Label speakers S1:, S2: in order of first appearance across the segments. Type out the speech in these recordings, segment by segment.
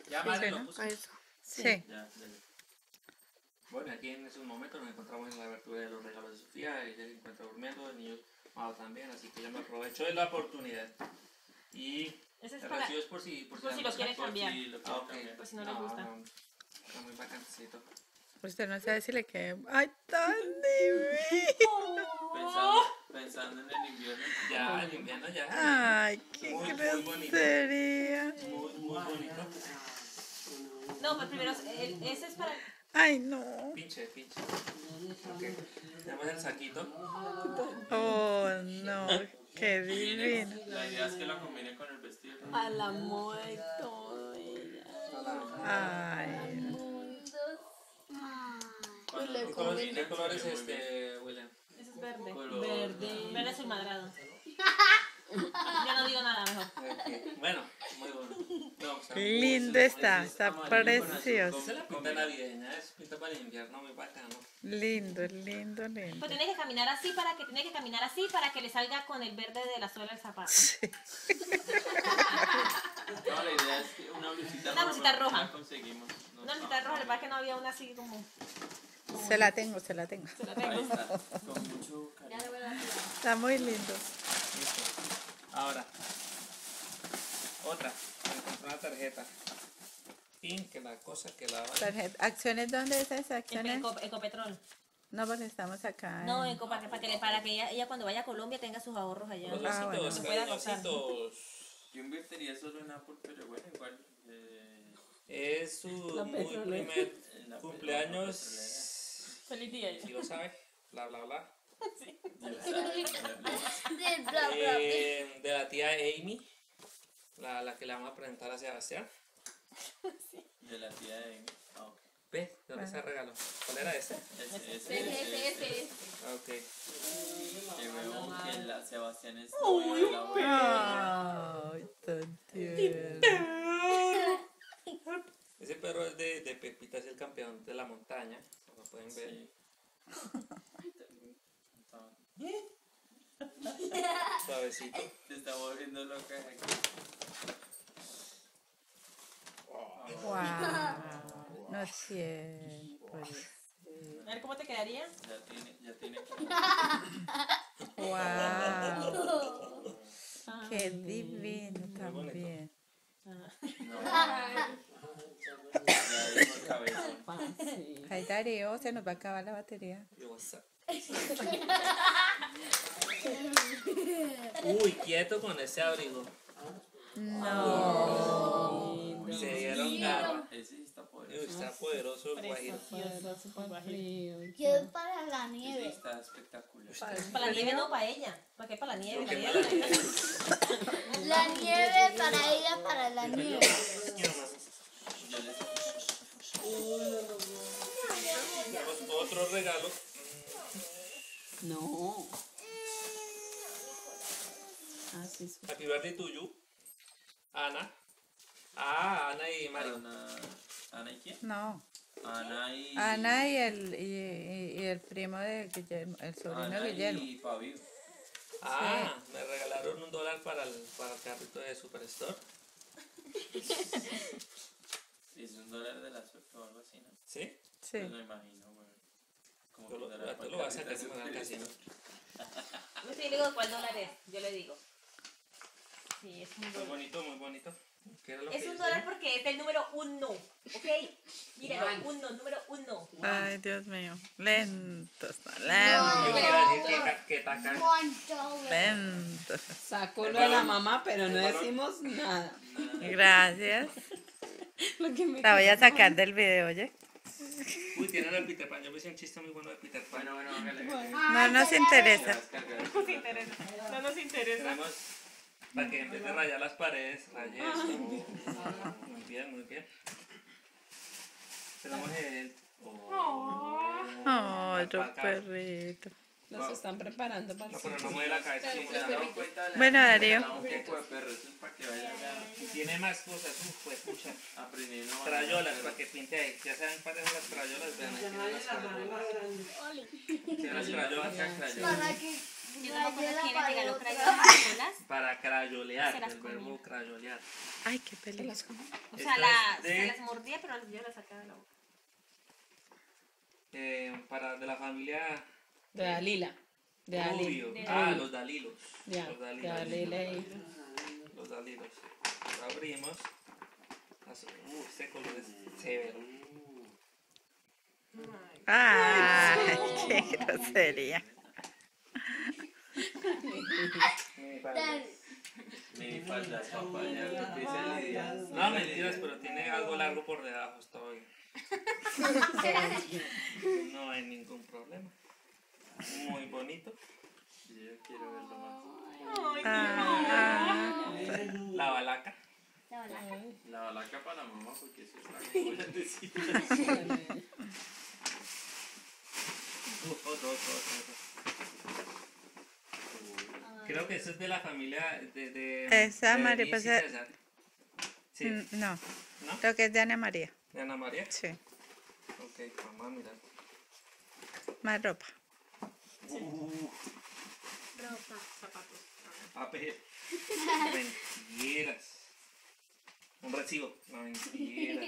S1: Ya Mari lo
S2: ¿no?
S1: puso.
S2: Eso. Sí.
S1: Ya, dale. Bueno, aquí en esos momentos nos encontramos en la abertura de los regalos de Sofía. Ella se encuentra durmiendo, el niño Mao también, así que yo me aprovecho de la oportunidad. Y
S3: Ese es
S1: el
S3: para...
S1: recibo es por si
S3: Por si lo quieren cambiar.
S1: si lo quieren
S3: Por si no les gusta.
S1: Está muy bacancito.
S2: Usted no sabe si le queda. ¡Ay, tan divino!
S4: Pensando en el invierno.
S1: Ya, el invierno ya.
S2: ¡Ay, qué
S1: Muy bonito.
S2: grosería!
S1: Muy bonito.
S3: No, pues primero, ese es para...
S2: ¡Ay, no!
S1: Pinche. Ok. Tenemos el saquito.
S2: ¡Oh, no! ¡Qué divino!
S4: La idea es que lo combine con el vestido.
S3: A la moda y todo, ella.
S2: ¡Ay!
S1: ¿Qué color es este, William?
S3: Ese es verde.
S4: Color.
S3: Verde azul madrado. Yo no digo nada mejor.
S1: Ok. Bueno, muy bueno. No, está
S2: Lindo está, está precioso.
S1: Esa es la pinta navideña, es pinta para el invierno, muy bacano.
S2: Lindo, lindo, lindo.
S3: Pues tiene que caminar así para que le salga con el verde de la suela del zapato.
S4: No, la idea es que una blusita
S3: roja.
S4: La conseguimos. No,
S3: Una blusita roja, le pasa que no había una así como...
S2: Se la tengo, se la tengo.
S3: Se la
S4: Ahí
S3: tengo.
S4: está, con mucho cariño.
S2: Está muy lindo.
S1: Listo. Ahora, otra. Me encontré una tarjeta. Pin, que la cosa que la vale.
S2: Tarjeta. ¿Acciones dónde es esa? ¿Acciones?
S3: Ecopetrol.
S2: No, porque estamos acá.
S3: No, para que ella cuando vaya a Colombia tenga sus ahorros allá.
S1: Los
S2: Ah, bueno.
S1: ositos,
S3: Se pueda
S1: los
S3: gozar.
S1: ositos.
S4: Yo invertiría solo en Apple, pero bueno, igual.
S1: Es su
S3: La
S1: muy
S3: petrolera.
S1: primer
S4: La
S1: cumpleaños.
S3: Feliz día.
S1: Si lo sabe, bla bla bla.
S4: petrolera.
S1: De la tía Amy, la que le vamos a presentar a Sebastián.
S4: De la tía de Amy. Ah, ok.
S1: ¿Ves? ¿Dónde se regaló? ¿Cuál era ese?
S4: Ese.
S1: Ah, ok.
S4: Que veo que la Sebastián es novio de la abuela.
S2: Ay, tan tierno.
S1: Ese perro es de Pepita, es el campeón de la montaña. Como pueden ver.
S4: Sí.
S1: Suavecito.
S4: Te está volviendo loca aquí.
S2: Wow. No siempre.
S3: A ver cómo te quedaría.
S4: Ya tiene.
S2: Wow. Qué divino también.
S4: No. Ya dijo el cabezón.
S2: Ay, Darío, se nos va a acabar la batería.
S1: Yo, what's up? Uy, quieto con ese abrigo.
S2: No.
S1: Se dieron garra.
S4: Ese sí está
S1: Uy,
S4: poderoso.
S1: está poderoso el guajiro.
S5: Que es para la
S4: Ese
S5: nieve.
S4: está espectacular.
S3: Para la nieve no, para ella. ¿Para qué para la nieve?
S1: ¿Qué
S3: La
S1: mala
S3: nieve.
S1: idea?
S5: La nieve para ella, para la nieve.
S4: Yo les
S1: Tenemos otro regalo.
S6: No. Ah, sí, sí.
S1: Happy birthday to you. Ana. Ah, Ana y Mario.
S4: Ana y quién?
S2: No.
S4: Ana
S2: y el primo de Guillermo, el sobrino
S4: Ana
S2: de Guillermo.
S4: y Fabio.
S1: Ah, me regalaron $1 para el carrito de Superstore.
S4: Sí, es $1 de la suerte o algo así, ¿no?
S1: ¿Sí?
S2: Sí.
S4: Pues me imagino, güey. Como
S1: Yo
S4: que
S1: lo voy a sacar de al casino.
S3: No sé, yo le digo cuál dólar es. Yo le digo. Sí, es un
S1: Muy
S3: dólar.
S1: bonito, muy bonito. ¿Qué era lo
S3: Es
S1: que
S3: un
S1: dice?
S3: $1 porque es el número 1. ¿Ok? Míralo, número 1.
S2: Ay, Dios mío. Lentos, no,
S1: Yo
S2: lentos,
S1: quiero decir que taca.
S2: lentos.
S6: Sacó lo de la mamá, pero no decimos nada.
S2: Gracias.
S6: Lo que me
S2: La voy a sacar del video, oye.
S1: Uy, tienen el Peter Pan. Yo me hice un chiste muy bueno de Peter Pan.
S4: Bueno, hágale.
S2: No nos interesa.
S3: No nos interesa.
S1: Tenemos para que en vez de rayar las paredes, raye esto. Muy bien, muy bien. Tenemos el...
S2: Oh, otro perrito.
S6: Los están preparando para el
S1: No, pero no mueve la cabeza.
S2: Bueno, Darío.
S4: Un poco de perro, eso es para que vayan
S1: Tiene más cosas. Pues, pucha.
S4: aprendiendo.
S1: Trayolas para que pinte ahí. Ya saben cuáles son las trayolas. Vean, ahí tienen las trayolas. Tiene las trayolas.
S5: Para que
S3: Yo como cosas que me regaló crayolas y Nicolás.
S1: Para crayolear,
S3: Se las
S1: el verbo
S3: comía.
S1: crayolear.
S2: Ay, qué peligro.
S3: O sea,
S1: Esta es
S3: se
S1: de-
S3: las mordía, pero yo las sacaba de la boca.
S1: de la familia
S6: De Dalila. De Dalila.
S1: Rubio. Ah, los dalilos.
S6: Ya,
S1: Los
S6: de
S1: dalilos.
S6: Dalila y...
S1: Los dalilos. Lo abrimos. Este color es severo.
S2: Ay, qué grosería.
S4: Minifaldas, papaya, lo que dice Lidia.
S1: No, mentiras, pero tiene algo largo por debajo. Está bien. No hay ningún problema. Muy bonito.
S4: Yo quiero verlo más.
S2: Ah,
S1: La balaca.
S4: La balaca para mamá, porque eso es la que voy a decir.
S1: Otro. Creo que eso es de la familia de
S2: Esa
S1: de
S2: mariposa-
S1: Denise y César. Sí.
S2: no,
S1: ¿No?
S2: lo que es de Ana María.
S1: ¿De Ana María?
S2: Sí,
S1: Ok, mamá, mira.
S2: más ropa.
S1: Papel. Mentiras. Un recibo. No, mentira.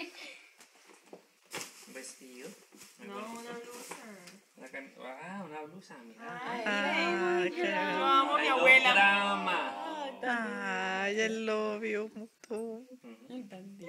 S1: Un vestido. Muy
S3: No,
S1: bonito.
S3: una blusa.
S1: Una blusa, mira.
S2: Ah, qué
S3: Yo amo a mi
S1: Ay,
S3: abuela.
S1: drama.
S2: Ay, el lobio.
S6: Ay, tan lindo.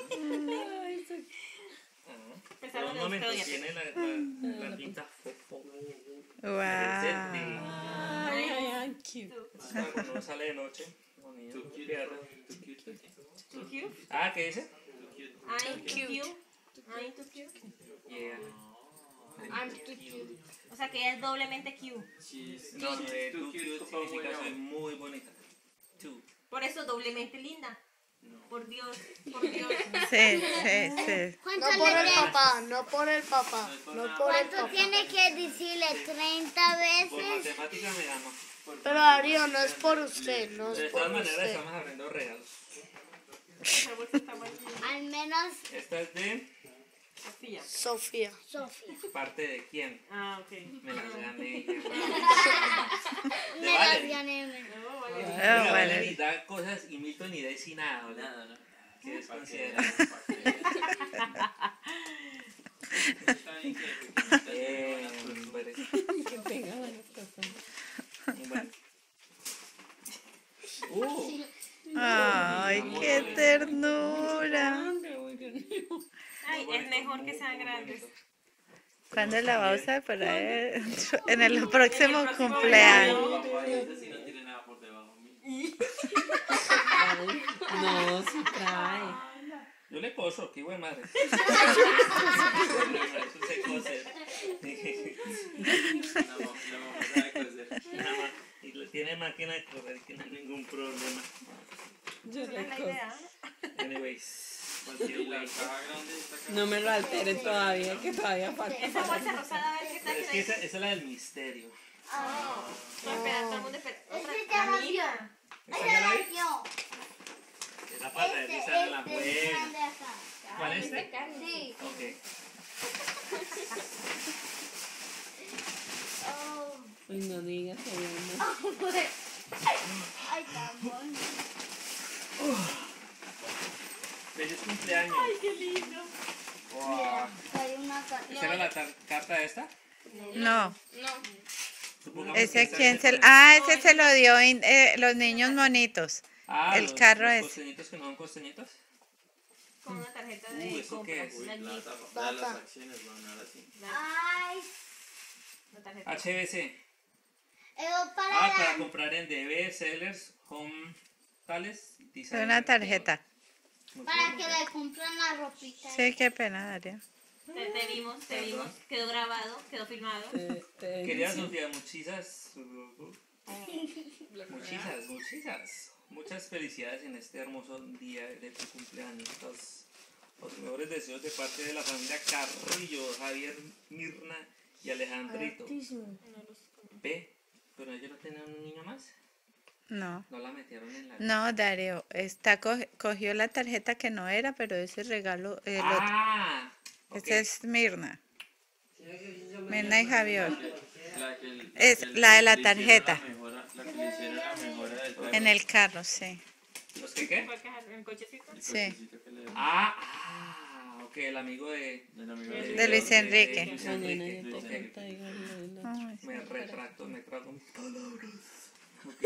S3: Pensaron
S1: Un
S3: en
S1: momento,
S3: usted,
S1: tiene la pinta fofo.
S2: Wow.
S6: Ay, ay, cute.
S1: Para cuando uno sale de noche. Bonito.
S4: Too cute,
S1: Pierde.
S4: too cute.
S3: Too cute.
S1: Ah, ¿qué dice?
S3: I'm too cute. I'm too cute.
S1: Yeah.
S3: I'm too cute. O sea que ella es doblemente cute.
S1: No,
S4: Too
S1: too
S4: cute,
S1: cute significa
S4: bueno.
S1: soy muy bonita. Too.
S3: Por eso doblemente linda. Por Dios, por Dios.
S2: Sí.
S5: ¿Cuánto,
S7: No por el
S5: le-
S7: papá, no por el papá, no por el
S5: cuánto
S7: papá.
S5: tiene que decirle 30
S1: Por
S5: veces?
S1: matemática me llama.
S7: Pero Darío, no es por usted, no
S1: De
S7: es por
S1: todas maneras
S7: usted.
S1: estamos abriendo regalos.
S3: Esa bolsa está mal llena.
S5: Al menos
S1: Esta es de
S3: Sofía.
S7: Sofía.
S5: Sofía.
S1: parte de quién.
S3: Ah, ok.
S1: Me las gané. De
S5: Me las
S1: Valerie.
S5: gané.
S3: No, vale.
S2: Oh,
S1: Mira,
S2: vale.
S1: Valerie da cosas y Milton ni de sin nada, ¿verdad?
S4: Nada, ¿no?
S1: ¿Qué
S4: Pa' que-
S1: desconsidera?
S4: pa' que- Está bien que
S1: Bueno.
S6: Que tenga buenas cosas.
S1: Bueno.
S2: Ay, qué ternura.
S3: Ay, es mejor que sean grandes.
S2: ¿Cuándo la va a usar? Para en el próximo cumpleaños.
S4: papá ese sí no tiene nada por debajo.
S6: No, sí trae.
S1: Yo le coso, qué buena madre. Eso se cose.
S4: La mamá sabe coser.
S1: Y tiene máquina de correr que no hay ningún problema.
S6: Yo
S3: Esa
S6: le
S3: es la
S6: coso.
S3: idea.
S1: Anyways,
S4: Y
S1: cualquier
S4: la
S1: way.
S4: caja grande está acá.
S6: No me lo altere todavía, que todavía falta.
S3: Esa bolsa rosada, a ver qué tal.
S1: Es que esa es la del misterio.
S3: No, espera, todo el mundo espera. Otra,
S5: Ese ya
S3: la
S5: lo
S3: mía.
S1: ¿Esta ya la vi?
S5: Yo.
S1: Esa para realizar la buena.
S5: grande acá.
S1: ¿Cuál es este?
S5: Sí.
S1: Ok.
S5: Oh.
S6: Uy, no digas que yo
S5: Ay, tan bueno.
S1: Feliz cumpleaños.
S3: Ay, qué lindo.
S1: Wow.
S5: Hay una
S1: ¿Esa era la carta esta?
S2: No,
S1: Supongamos que
S2: ese
S1: esta
S2: quién
S1: es
S2: se
S1: el-
S2: ese se lo dio los niños monitos. el
S1: los,
S2: carro
S1: los
S2: ese.
S1: costeñitos que no son costeñitos.
S3: Con una tarjeta
S1: ¿eso
S3: de
S1: qué
S3: compra.
S1: es?
S3: Una
S4: La
S3: Jeep.
S4: tapa de las acciones van ahora sí.
S5: Ay.
S3: Una tarjeta.
S1: HBC.
S5: Eso para
S1: Para
S5: la...
S1: comprar en DB, Sellers, Home, Tales,
S2: Es una tarjeta.
S5: Para que le compren la ropita.
S2: Sí, qué pena, Darío.
S3: Te vimos, quedó grabado, quedó filmado.
S1: Querida Sofía, muchas felicidades en este hermoso día de tu cumpleaños. Los mejores deseos de parte de la familia Carrillo, Javier, Mirna y Alejandrito. Ve, pero ellos no tenían un niño más.
S2: No.
S1: No la metieron en la...
S2: No, Darío, cogió la tarjeta que no era, pero ese regalo,
S1: Ah, ok.
S2: ese es Mirna. Mirna y Javier.
S4: La que
S2: Es la de la tarjeta.
S4: La que le hicieron la mejora del carro.
S2: En el carro, sí.
S1: ¿Los que qué?
S3: ¿El cochecito?
S2: Sí.
S1: Ok, el amigo de
S2: Luis Enrique.
S1: Luis
S6: Mañana
S1: Enrique.
S6: yo te
S1: Ok.
S6: traigo el de la-
S2: Ay,
S1: Me retracto, me trago mis palabras. Ok.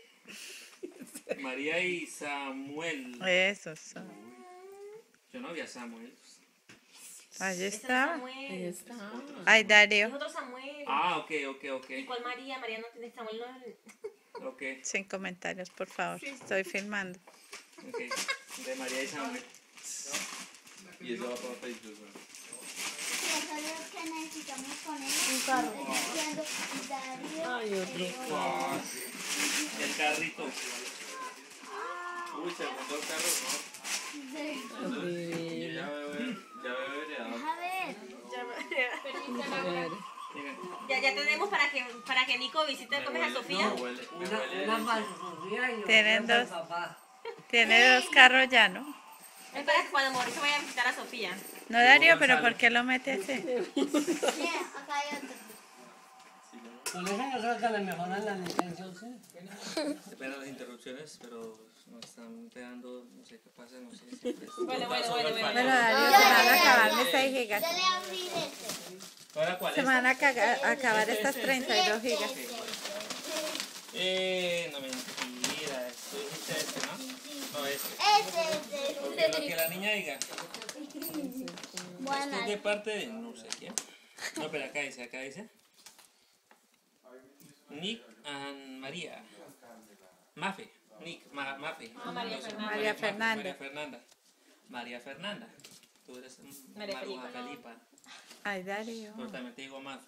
S1: María y Samuel.
S2: Eso son.
S1: Yo no había Samuel.
S2: Allí
S3: Ese es
S2: estaba.
S6: Ahí
S3: Samuel.
S6: está.
S2: Ay,
S3: Es
S2: Darío.
S3: otro Samuel.
S1: Ok.
S3: ¿Y cuál María? María no tiene Samuel. No.
S1: Ok.
S2: Sin comentarios, por favor. Estoy filmando.
S1: Ok. De María y Samuel.
S4: Y eso va para Facebook. ¿no?
S5: Sí, eso es lo que necesitamos poner. Un carro. Darío.
S6: Ay, otro.
S1: El carrito.
S4: Uy, segundo carro, ¿no? Yo ya veo heredado.
S5: A ver.
S3: Ya tenemos para que Nico visite a Sofía.
S4: Me huele
S2: Tiene dos carros ya, ¿no?
S3: Es para que cuando Mauricio vaya a visitar a Sofía.
S2: No, Darío, pero ¿por qué lo mete así?
S5: Mira, acá hay otro.
S8: Con eso yo creo que le mejoran la licencia, ¿sí?
S1: Depende de las interrupciones, pero nos están pegando, no sé qué pasa, no sé. Siempre.
S3: Bueno.
S2: Bueno, Darío, se van a acabar mis 6 gigas.
S5: Yo le abrí este.
S1: ¿Ahora cuál
S2: Se
S1: es?
S2: van a acabar estas 32 gigas.
S1: No mentira, esto dijiste este, ¿no? No, este.
S5: Este.
S1: Porque lo que la niña diga.
S5: Bueno,
S1: Esto es de parte de no sé quién. No, pero acá dice. Nick and María. Mafe. Nick, Mafe.
S3: María Fernanda.
S2: María Fernanda.
S1: María Fernanda. Tú eres
S3: María
S1: Maruja
S3: Felipa, no.
S1: Felipa.
S2: Ay, Darío.
S1: Pero también te digo Mafe.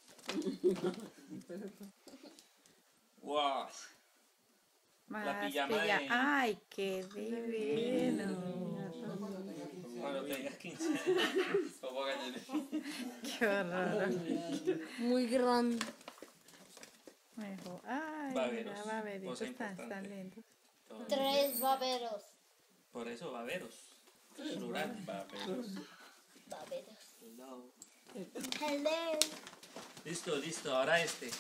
S1: Wow.
S2: Más
S1: pijama
S2: que ya.
S1: de-
S2: Ay, qué divino.
S1: Cuando tengas 15.
S4: Como gallinero.
S2: Qué horror.
S7: Muy grande.
S2: Mejor. Ay,
S1: Baberos.
S2: mira, baberitos
S1: Cosa
S2: tan
S1: importante.
S2: lindos.
S5: 3 baberos.
S1: Por eso, baberos. Plural.
S5: Baberos.
S1: Hello.
S5: Hello.
S1: Listo. Ahora este.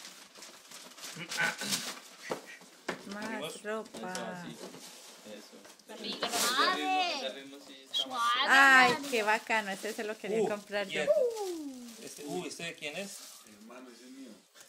S2: Más ropa.
S4: Eso.
S5: Suave.
S4: Ese ritmo sí está más.
S2: Ay, qué bacano. Ese se lo quería comprar yo.
S1: ¿Este de quién es?
S9: Hermano, ese es mío.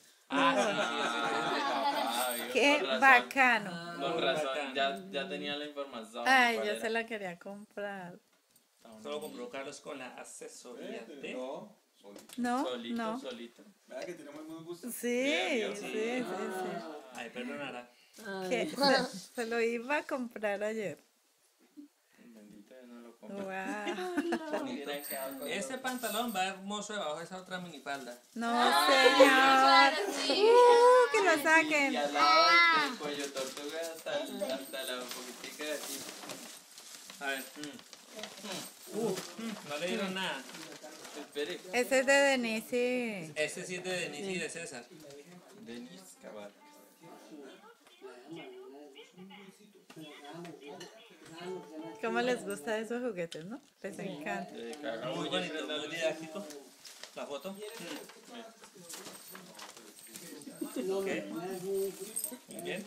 S2: Qué bacano.
S4: Con razón, ya tenía la información.
S2: Ay,
S4: ¿Cuál
S2: yo
S4: era?
S2: se la quería comprar.
S1: Solo compró Carlos con la asesoría de...
S9: No, solito.
S2: ¿No?
S4: Solito,
S2: No.
S4: solito.
S9: ¿Verdad que tenemos muy gusto?
S2: Sí.
S1: Ay, perdonará.
S2: Que se lo iba a comprar ayer.
S4: Bendito, yo no lo compré.
S2: Wow.
S4: Ni hubiera quedado con
S1: Este pantalón va hermoso debajo de esa otra minifalda.
S2: No, señor. Que lo
S4: Y
S2: saquen.
S4: al lado del cuello tortuga hasta la poquitica de aquí.
S1: A ver. No le dieron nada.
S4: Espere.
S2: Ese es de Denise.
S1: Este sí es de Denise y de César.
S4: Denis Cabal.
S2: ¿Cómo les gusta esos juguetes, no? Les encanta.
S1: Muy bonito, muy didáctico. La foto. Ok. Muy bien.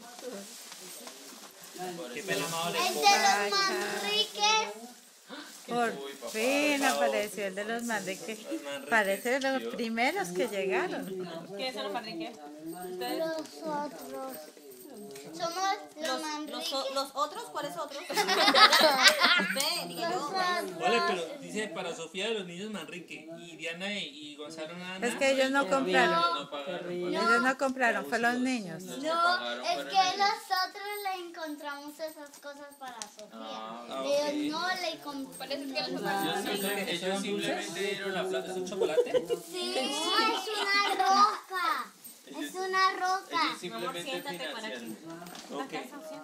S1: Qué pena amable.
S5: El de los Manriques.
S2: Por fin apareció el de los Manriques. Parece de los primeros que llegaron.
S3: ¿Quiénes son los Manriques? ¿Ustedes?
S5: Los otros. Somos los Manriques.
S3: ¿Los otros? ¿Cuáles otros? Usted, diga yo.
S1: Vale, pero dice para Sofía de los niños Manrique y Diana y Gonzalo nada.
S2: Es que ellos no compraron.
S4: No pagaron.
S2: Ellos no compraron, fue los niños.
S5: No, es que nosotros le encontramos esas cosas para Sofía. Ellos no le compramos.
S4: Ellos simplemente dieron la plata.
S1: ¿Es un chocolate?
S5: Sí, es una roca. Es una roca.
S4: Ellos simplemente
S3: siéntate por aquí.
S4: financiaron.
S1: Ok.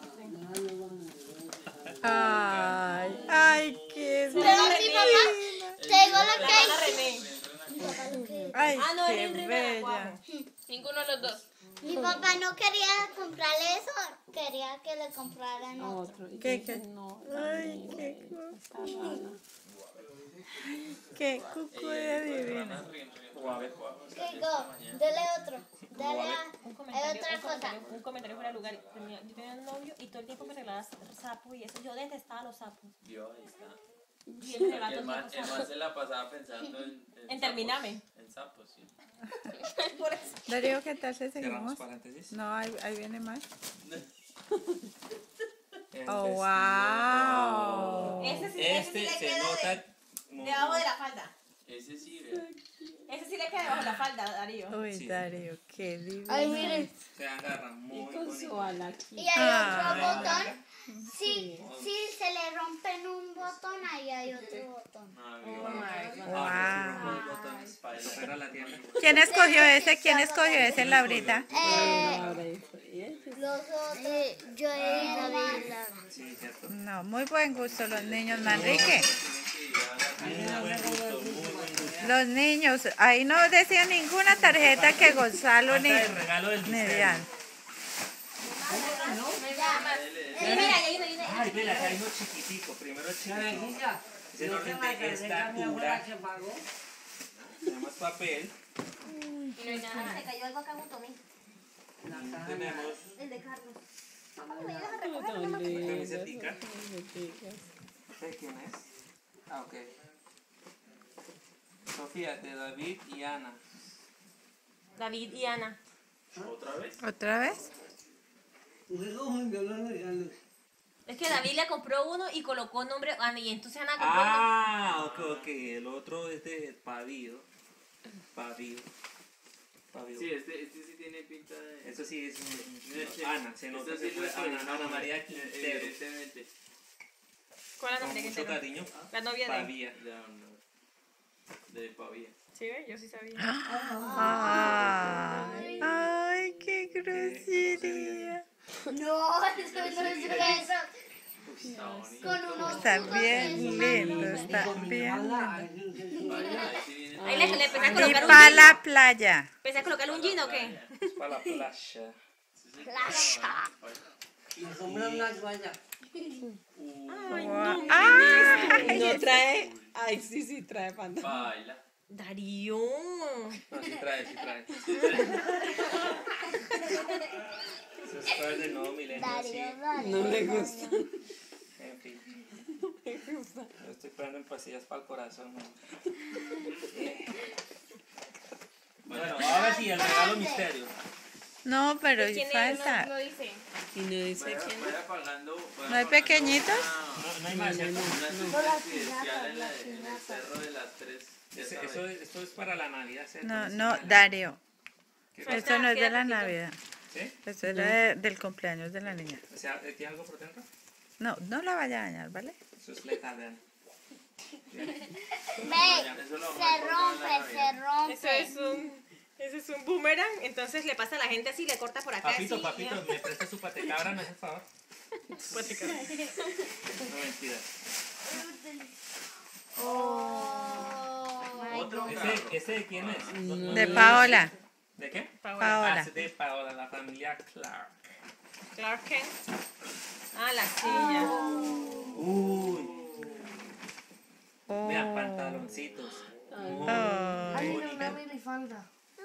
S2: Ay, qué
S5: Pero mi mamá, te digo lo que
S3: La
S5: hay.
S3: René.
S2: Ay,
S3: Ah, no,
S2: qué
S3: era René,
S2: bella.
S7: Ninguno de los dos.
S5: Mi papá no quería comprarle eso, quería que le compraran otro.
S6: Otro.
S2: ¿Qué?
S6: No,
S2: Ay, qué cucu. Qué cucu de divina.
S5: Digo, dele otro. Dale,
S3: Un
S5: hay otra cosa.
S3: un comentario fuera de lugar. Yo tenía un novio y todo el tiempo me regalaba sapos y eso. Yo detestaba los sapos.
S4: Dios, ahí está.
S3: Y él me regalaba
S4: El
S3: todo
S4: man
S3: el tiempo sapos.
S4: se la pasaba pensando
S3: En terminarme.
S4: En sapos, sí.
S3: Por eso.
S2: Darío, ¿qué tal si
S1: Cerramos
S2: seguimos?
S1: paréntesis.
S2: No, ahí viene más.
S1: El
S2: Oh,
S1: vestido.
S2: wow.
S3: Ese sí le
S1: Se
S3: queda
S1: nota muy
S3: debajo de la falda.
S4: Ese sí, vea.
S3: Ese sí le queda debajo de la falda, Darío.
S2: Uy,
S1: Sí.
S2: Darío, qué divino.
S5: Ay, miren.
S1: se agarra muy
S6: Con
S1: bonito.
S6: su ala aquí.
S5: Y hay otro
S2: Ah.
S5: botón. Si se le rompen un botón, ahí hay otro botón.
S4: No,
S1: Los botones. Pero la tienda.
S2: ¿Quién escogió ese? ¿Quién escogió ese, Laurita?
S6: Ahora es-
S5: Los otros, yo he David.
S1: Sí, cierto.
S2: No, muy buen gusto los niños, Manrique.
S1: Muy buen gusto, muy buen gusto.
S2: Los niños, ahí no decía ninguna tarjeta que Gonzalo ni
S1: Falta el regalo del misterio.
S2: Diana.
S3: Mira, ahí viene, viene.
S1: Ay, mira, acá hay uno chiquitico. Primero el chiquitico. Ese no de estatura. Se llama papel.
S3: Y no hay nada. Se cayó algo acá en un tomín.
S1: Tenemos
S3: El de Carlos.
S1: una camisetica. ¿De quién es? Ah, ok. Sofía, de David y Ana.
S3: David y Ana.
S4: ¿Otra vez?
S2: ¿Otra vez?
S3: Es que David le compró uno y colocó nombre Ana y entonces Ana compró uno.
S1: Ah, ok. El otro es de Pavío. Pavío.
S4: Sí, este sí tiene pinta de...
S1: Eso sí es un... Ana, se nota
S4: Esto
S1: que
S4: sí
S1: fue
S4: lo
S1: Ana,
S4: estoy-
S1: Ana María Quintero.
S4: Evidentemente.
S3: ¿Cuál es la
S1: Con
S3: nombre que
S1: mucho
S3: tengo?
S1: cariño.
S3: La novia de él.
S1: Pavía.
S4: Ya, no. De Pavía.
S3: Sí, ve, yo sí sabía.
S2: Ay, qué grosería.
S5: No, eso no es eso.
S4: Está bonito.
S5: Con unos
S2: Está
S5: puntos
S2: bien
S5: es
S2: lindo, está bien lindo.
S4: Ahí sí viene.
S3: Ahí le empecé a
S2: Y
S3: colocar un
S2: para
S3: jean.
S2: la playa.
S3: ¿Empecé a colocar un jean o qué?
S1: Es para la playa.
S2: Guau. Ay,
S6: No trae. Ay, sí, trae pantalón.
S4: Baila.
S3: Darío.
S1: No, sí trae, sí trae. Eso es todo de nuevo milenio, sí.
S6: No le gusta.
S1: En fin. Yo estoy poniendo en pastillas para el corazón. ¿No? Bueno, ahora sí, el regalo misterio.
S2: no, pero
S3: ¿Quién es?
S2: falta.
S3: No dice.
S6: Y no dice quién.
S4: Vaya pagando.
S2: ¿No hay pequeñitos?
S1: No hay más, ¿cierto?
S4: Una especial en el cerro de las tres. Ya sabes.
S1: Esto es para la Navidad, ¿cierto?
S2: No, no, Darío.
S1: ¿Qué
S3: Falta-
S2: Esto no es de
S3: queda
S2: la
S3: poquito.
S2: Navidad.
S1: ¿Sí?
S2: Esto era del cumpleaños de la niña.
S1: O sea, ¿tiene algo por dentro?
S2: No, no la vaya a dañar, ¿vale?
S1: Eso es letal, vean.
S5: Ve, se rompe.
S3: Ese es un boomerang, entonces le pasa a la gente así, le corta por acá.
S1: Papito,
S3: así,
S1: papito,
S3: ya.
S1: ¿me presta su patecabra? ¿Me hace el favor?
S3: Patecabra.
S1: No, mentira.
S4: Otro
S1: ¿Ese de quién es?
S2: De Paola.
S1: ¿De qué?
S2: Paola.
S1: Ah, es de Paola, la familia Clark.
S3: Clark Kent. Ah, la silla.
S1: Uy,
S2: Oh.
S1: vean, pantaloncitos. Muy
S2: Ay.
S1: bonitos.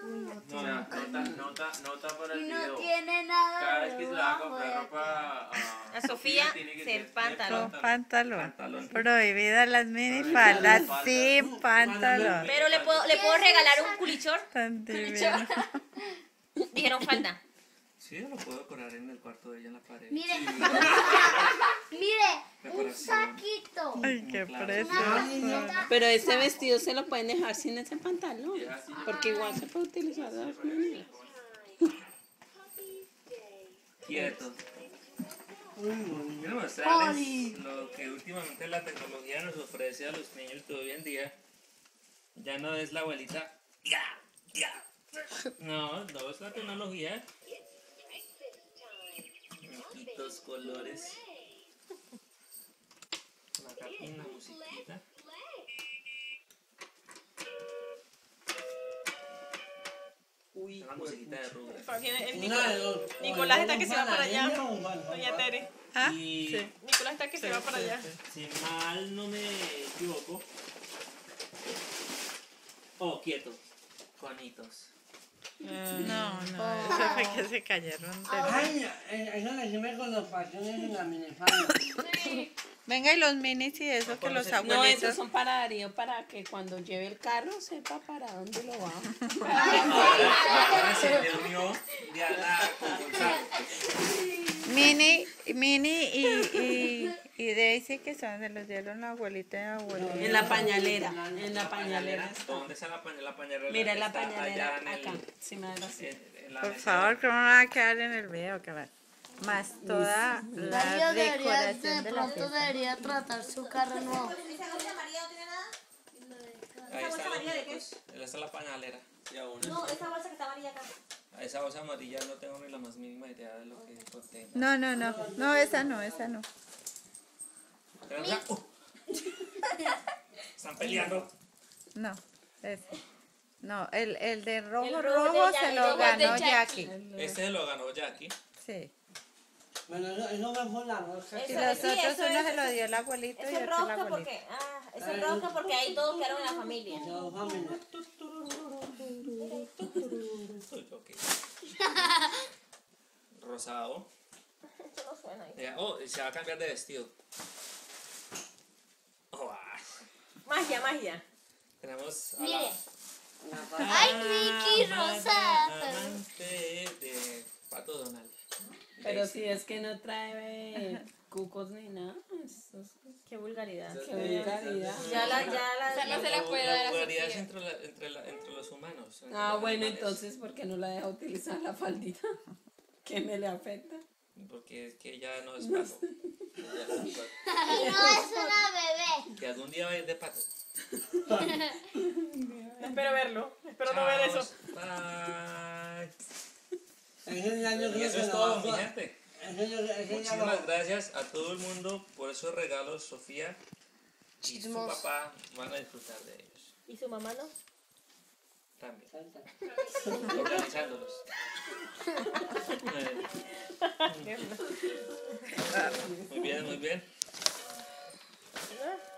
S4: Nota para el
S5: Y no
S4: video.
S5: tiene nada
S4: Cada vez que se le va a
S5: debajo
S4: comprar
S5: de-
S4: ropa
S3: A Sofía,
S4: tiene que
S3: ser
S4: ser
S3: pantalón.
S2: Con pantalón.
S1: Pantalón.
S2: Prohibidas las minifaldas sin pantalón.
S3: Pero le puedo regalar un culichor.
S2: Tan divino.
S3: Dijeron falda.
S1: Sí, yo lo puedo decorar en el cuarto de ella en la pared.
S5: Mire, mire, un
S1: Decoración.
S5: saquito.
S2: Ay, qué
S5: Una
S2: precioso.
S5: camiseta.
S6: Pero ese vestido se lo pueden dejar sin ese pantalón. Porque igual se puede utilizar de dos maneras.
S1: Quietos. Quiero mostrarles lo que últimamente la tecnología nos ofrece a los niños de hoy en día. Ya no es la abuelita. No, no es la tecnología. Muñequitos, colores. Acá tiene una musiquita.
S6: Uy,
S1: Una musiquita de Rubén.
S3: Nicolás está que se va para allá. Doña Tere.
S2: ¿Ah?
S1: Y
S3: Nicolás está que se va para allá.
S1: si mal no me equivoco. Oh, quieto. Conitos.
S2: No, eso fue que se cayeron.
S8: Ay, eso le sirve con los pasiones en la minifalda.
S2: Venga, y los minis y eso que los
S6: No,
S2: abuelitos.
S6: esos son para Darío, para que cuando lleve el carro sepa para dónde lo va.
S1: Ahora se reunió Diana con Gonzalo.
S2: Mini y Daisy, que son, se los dieron la abuelita y abuelita.
S6: En la pañalera, en la pañalera.
S1: ¿Dónde está la pañalera?
S6: Mira la
S1: Está
S6: pañalera
S1: allá en
S6: acá, encima de la silla.
S1: en la
S2: Por
S1: mesa.
S2: favor, que no va a quedar en el video, cabrón. Más toda la
S5: Darío
S2: decoración
S5: de
S2: de la
S5: pronto
S2: fiesta.
S5: debería tratar su carro nuevo.
S3: ¿Esa bolsa amarilla no tiene nada?
S1: Ahí
S3: ¿Esa bolsa
S1: está
S3: amarilla de qué?
S1: esa es la pañalera.
S4: Y aún
S3: No, esa bolsa que está amarilla acá.
S1: A esa bolsa amarilla no tengo ni la más mínima idea de lo que contiene.
S2: No, esa no.
S1: Están peleando.
S2: No, ese. No, el de rojo,
S3: El rojo
S2: rojo
S3: de
S2: se
S3: Jackie,
S2: lo
S3: rojo
S2: ganó
S3: de Jackie.
S2: Jackie.
S1: Este lo ganó Jackie.
S2: Sí.
S8: Bueno, eso me fue la rosa.
S2: Y
S3: Eso-
S2: los
S3: sí,
S2: otros
S3: eso
S2: uno
S3: es-
S2: se lo dio el abuelito
S3: Es
S2: y
S3: el
S2: otro el
S3: rosca
S2: abuelito.
S3: porque, es el rosca porque ahí todos quedaron en la familia.
S8: Yo, familia.
S1: Ok. Rosado.
S3: Eso no suena ahí.
S1: Se va a cambiar de vestido.
S3: Magia.
S1: Tenemos a
S5: Mire.
S1: la
S5: Ay, Mickey Rosa.
S1: amante de Pato Donald.
S6: Pero si es que no trae cucos ni nada. Eso es-
S3: Qué vulgaridad.
S6: Qué vulgaridad.
S7: Esa no se la puede dar a
S1: vulgaridad es
S7: Sofía.
S1: entre los humanos. entre
S6: Ah,
S1: los
S6: bueno,
S1: animales.
S6: entonces, ¿por qué no la deja utilizar la faldita? ¿Qué me le afecta?
S1: Porque es que ella no es pato.
S5: Y no es una bebé.
S1: Que algún día va a ir de pato.
S3: Espero verlo. Espero
S1: Chao. Bye.
S8: Ese ya yo
S1: Y
S8: creo
S1: eso
S8: que
S1: es
S8: lo
S1: todo,
S8: va
S1: mi
S8: a-
S1: gente.
S8: ese ya
S1: Muchísimas
S8: lo-
S1: gracias a todo el mundo por esos regalos. Sofía y su
S7: Chismos.
S1: papá van a disfrutar de ellos
S3: ¿Y su mamá no?
S1: también. Organizándolos. Muy bien.